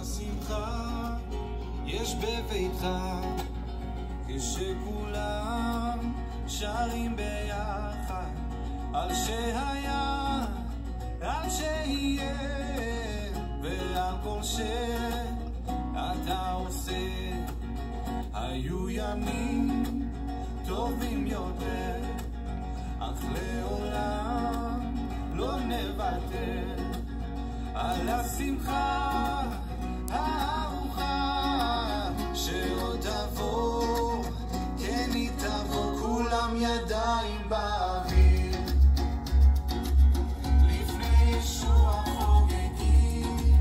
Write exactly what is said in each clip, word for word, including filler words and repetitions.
שמחה יש בביתך, כשכולם שרים ביחד על שהיה, על שיהיה, ועל כל שאתה עושה. היו ימים טובים יותר, אך לעולם לא נוותר על השמחה הארוחה שעוד תבוא, כן היא תבוא. כולם ידיים באוויר לפני ישוע חוגגים,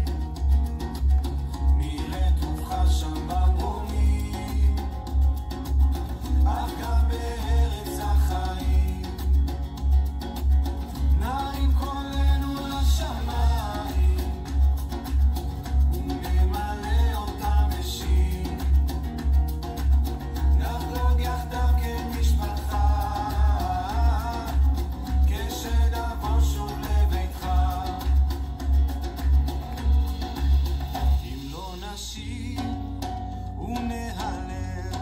נראה טובך שם במרומים, אך גם בארץ החיים נרים קולנו לשמיים ונמלא אותם בשיר, נחגוג יחדיו כמשפחה כשנבוא שוב לביתך. אם לא נשיר ונהלל,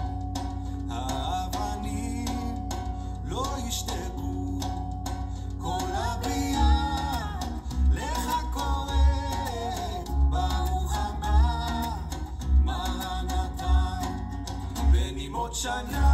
האבנים לא ישתקו, כל הבריאה לך קוראת, ברוך הבא מרנתה. בנימות שנה